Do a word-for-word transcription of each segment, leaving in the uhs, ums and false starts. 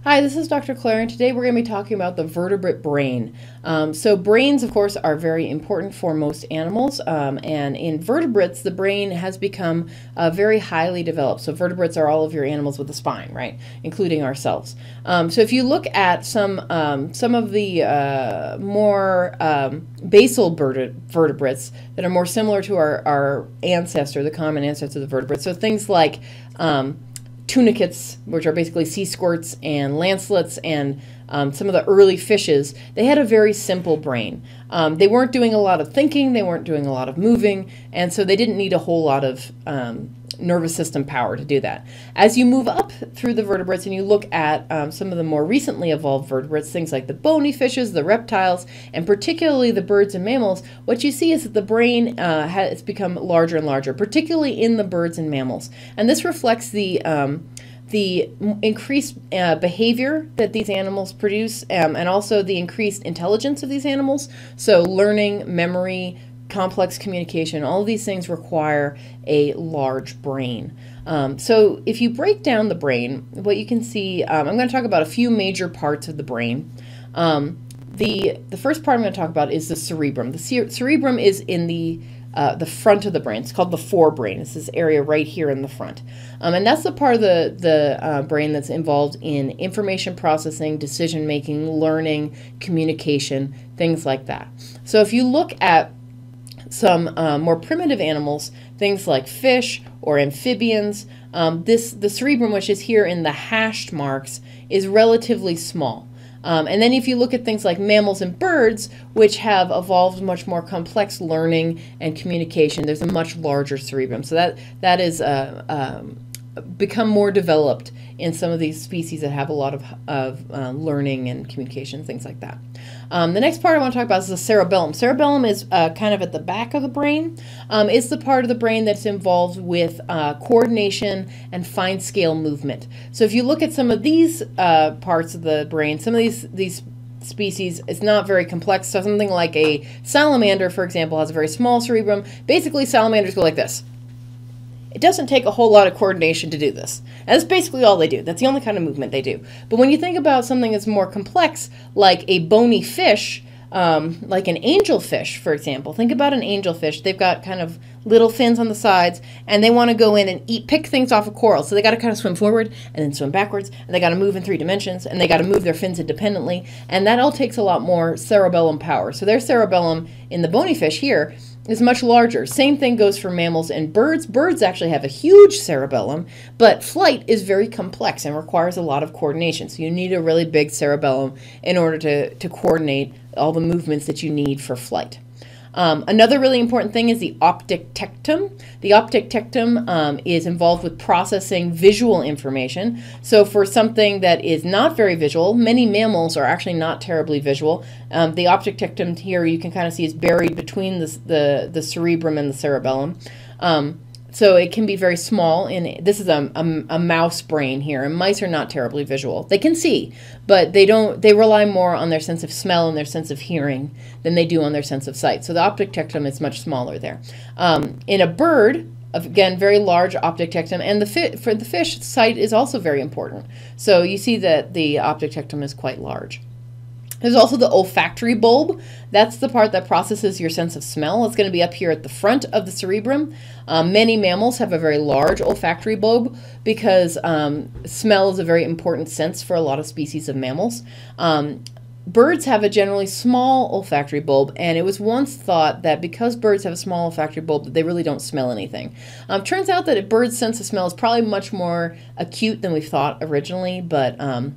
Hi, this is Doctor Claire, and today we're going to be talking about the vertebrate brain. Um, so brains, of course, are very important for most animals, um, and in vertebrates, the brain has become uh, very highly developed. So vertebrates are all of your animals with a spine, right, including ourselves. Um, so if you look at some um, some of the uh, more um, basal vertebrates that are more similar to our, our ancestor, the common ancestor of the vertebrates, so things like um, tunicates, which are basically sea squirts, and lancelets, and um, some of the early fishes, they had a very simple brain. Um, they weren't doing a lot of thinking, they weren't doing a lot of moving, and so they didn't need a whole lot of um, nervous system power to do that. As you move up through the vertebrates and you look at um, some of the more recently evolved vertebrates, things like the bony fishes, the reptiles, and particularly the birds and mammals, what you see is that the brain uh, has become larger and larger, particularly in the birds and mammals. And this reflects the um, the increased uh, behavior that these animals produce, um, and also the increased intelligence of these animals. So learning, memory, complex communication, all of these things require a large brain. Um, so if you break down the brain, what you can see, um, I'm going to talk about a few major parts of the brain. Um, the, the first part I'm going to talk about is the cerebrum. The cere cerebrum is in the Uh, the front of the brain. It's called the forebrain. It's this area right here in the front. Um, and that's the part of the, the uh, brain that's involved in information processing, decision making, learning, communication, things like that. So if you look at some uh, more primitive animals, things like fish or amphibians, um, this the cerebrum, which is here in the hashed marks, is relatively small. Um, and then if you look at things like mammals and birds, which have evolved much more complex learning and communication, there's a much larger cerebrum. So that that is uh, um, become more developed in some of these species that have a lot of, of uh, learning and communication, things like that. Um, the next part I want to talk about is the cerebellum. Cerebellum is uh, kind of at the back of the brain. Um, it's the part of the brain that's involved with uh, coordination and fine-scale movement. So if you look at some of these uh, parts of the brain, some of these these species, it's not very complex. So something like a salamander, for example, has a very small cerebrum. Basically, salamanders go like this. It doesn't take a whole lot of coordination to do this. And that's basically all they do. That's the only kind of movement they do. But when you think about something that's more complex, like a bony fish, um, like an angelfish, for example. Think about an angelfish. They've got kind of little fins on the sides, and they want to go in and eat, pick things off of coral. So they got to kind of swim forward and then swim backwards, and they got to move in three dimensions, and they got to move their fins independently. And that all takes a lot more cerebellum power. So their cerebellum in the bony fish here is much larger. Same thing goes for mammals and birds. Birds actually have a huge cerebellum, but flight is very complex and requires a lot of coordination. So you need a really big cerebellum in order to, to coordinate all the movements that you need for flight. Um, another really important thing is the optic tectum. The optic tectum um, is involved with processing visual information. So for something that is not very visual, many mammals are actually not terribly visual. Um, the optic tectum here you can kind of see is buried between the, the, the cerebrum and the cerebellum. Um, So it can be very small, and this is a, a, a mouse brain here, and mice are not terribly visual. They can see, but they don't. They rely more on their sense of smell and their sense of hearing than they do on their sense of sight. So the optic tectum is much smaller there. Um, in a bird, again, very large optic tectum, and the fi for the fish, sight is also very important. So you see that the optic tectum is quite large. There's also the olfactory bulb. That's the part that processes your sense of smell. It's going to be up here at the front of the cerebrum. Um, many mammals have a very large olfactory bulb because um, smell is a very important sense for a lot of species of mammals. Um, birds have a generally small olfactory bulb, and it was once thought that because birds have a small olfactory bulb that they really don't smell anything. Um, turns out that a bird's sense of smell is probably much more acute than we thought originally, but um,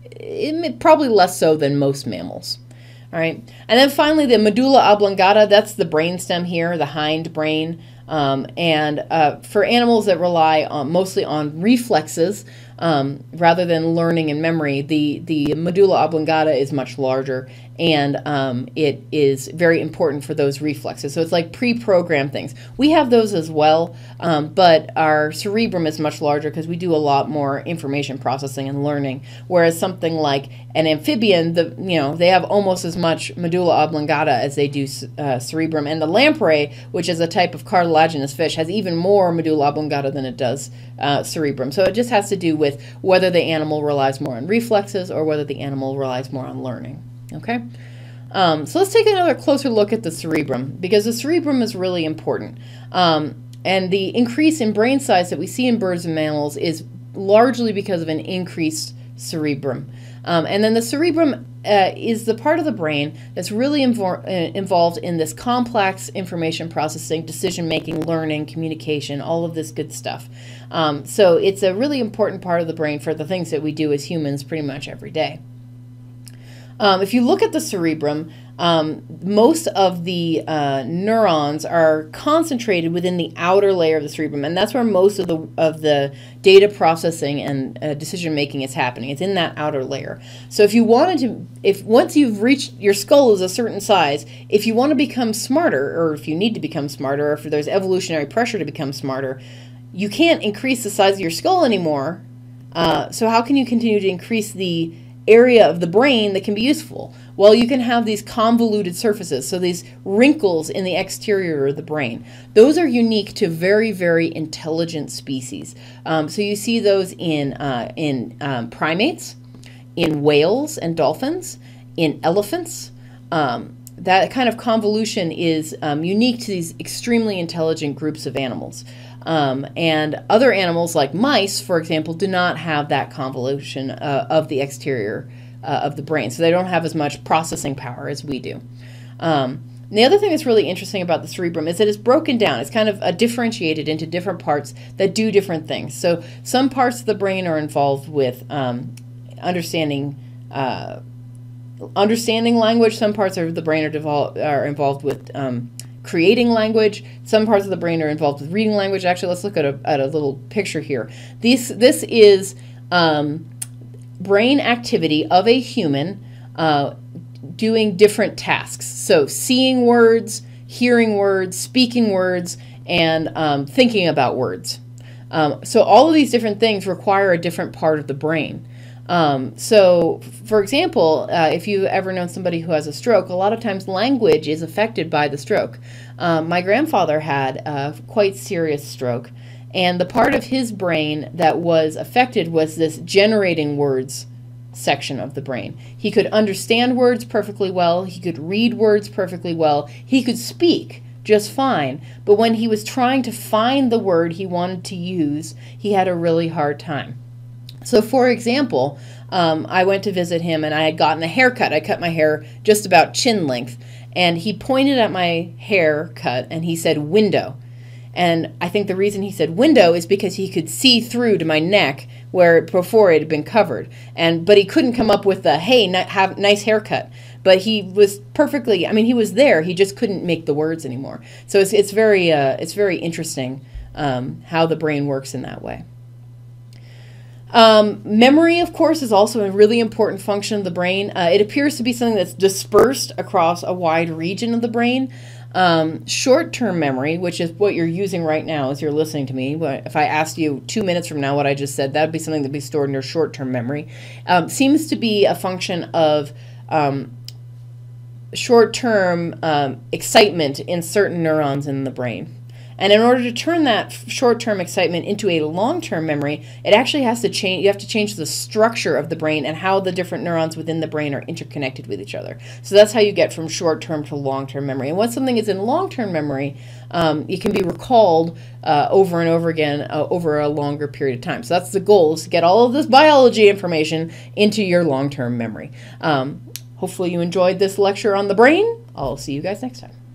It, probably less so than most mammals. All right, and then finally the medulla oblongata. That's the brainstem here, the hind brain. Um, and uh, for animals that rely on, mostly on reflexes um, rather than learning and memory, the the medulla oblongata is much larger, and um, it is very important for those reflexes. So it's like pre-programmed things. We have those as well, um, but our cerebrum is much larger because we do a lot more information processing and learning, whereas something like an amphibian, the you know they have almost as much medulla oblongata as they do uh, cerebrum, and the lamprey, which is a type of cartilaginous fish, has even more medulla oblongata than it does uh, cerebrum. So it just has to do with whether the animal relies more on reflexes or whether the animal relies more on learning. Okay, um, so let's take another closer look at the cerebrum, because the cerebrum is really important. Um, and the increase in brain size that we see in birds and mammals is largely because of an increased cerebrum. Um, and then the cerebrum uh, is the part of the brain that's really invo- uh, involved in this complex information processing, decision-making, learning, communication, all of this good stuff. Um, so it's a really important part of the brain for the things that we do as humans pretty much every day. Um, if you look at the cerebrum, um, most of the uh, neurons are concentrated within the outer layer of the cerebrum, and that's where most of the of the data processing and uh, decision making is happening. It's in that outer layer. So if you wanted to, if once you've reached, your skull is a certain size, if you want to become smarter, or if you need to become smarter, or if there's evolutionary pressure to become smarter, you can't increase the size of your skull anymore. Uh, so how can you continue to increase the area of the brain that can be useful? Well, you can have these convoluted surfaces, so these wrinkles in the exterior of the brain. Those are unique to very, very intelligent species. Um, so you see those in, uh, in um, primates, in whales and dolphins, in elephants. Um, that kind of convolution is um, unique to these extremely intelligent groups of animals. Um, and other animals like mice, for example, do not have that convolution uh, of the exterior uh, of the brain. So they don't have as much processing power as we do. Um, the other thing that's really interesting about the cerebrum is that it's broken down. It's kind of uh, differentiated into different parts that do different things. So some parts of the brain are involved with um, understanding uh, understanding language. Some parts of the brain are, devol- are involved with um, creating language. Some parts of the brain are involved with reading language. Actually, let's look at a, at a little picture here. This, this is um, brain activity of a human uh, doing different tasks. So seeing words, hearing words, speaking words, and um, thinking about words. Um, so all of these different things require a different part of the brain. Um, so, for example, uh, if you've ever known somebody who has a stroke, a lot of times language is affected by the stroke. Um, my grandfather had a quite serious stroke, and the part of his brain that was affected was this generating words section of the brain. He could understand words perfectly well, he could read words perfectly well, he could speak just fine, but when he was trying to find the word he wanted to use, he had a really hard time. So, for example, um, I went to visit him and I had gotten a haircut. I cut my hair just about chin length, and he pointed at my haircut and he said window. And I think the reason he said window is because he could see through to my neck where before it had been covered. And but he couldn't come up with the hey, n- have nice haircut. But he was perfectly, I mean, he was there. He just couldn't make the words anymore. So it's it's very uh, it's very interesting um, how the brain works in that way. Um, memory, of course, is also a really important function of the brain. Uh, it appears to be something that's dispersed across a wide region of the brain. Um, short-term memory, which is what you're using right now as you're listening to me, if I asked you two minutes from now what I just said, that would be something that would be stored in your short-term memory, um, seems to be a function of um, short-term um, excitement in certain neurons in the brain. And in order to turn that short-term excitement into a long-term memory, it actually has to change. You have to change the structure of the brain and how the different neurons within the brain are interconnected with each other. So that's how you get from short-term to long-term memory. And once something is in long-term memory, um, it can be recalled uh, over and over again uh, over a longer period of time. So that's the goal, is to get all of this biology information into your long-term memory. Um, hopefully you enjoyed this lecture on the brain. I'll see you guys next time.